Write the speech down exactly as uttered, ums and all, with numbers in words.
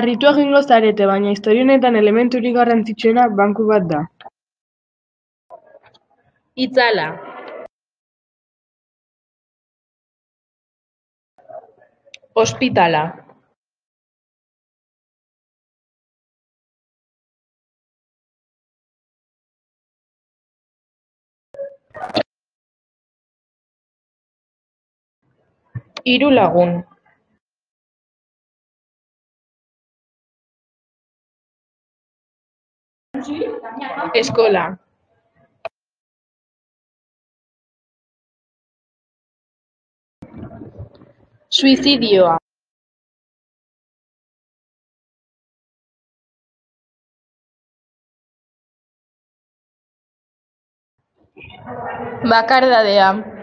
Harritu egingo zarete, baina istorio honetan elementurik garrantzitsuena banku bat da. Itzala. Ospitala. Hiru lagun. Eskola. Suizidioa. Bakardadea.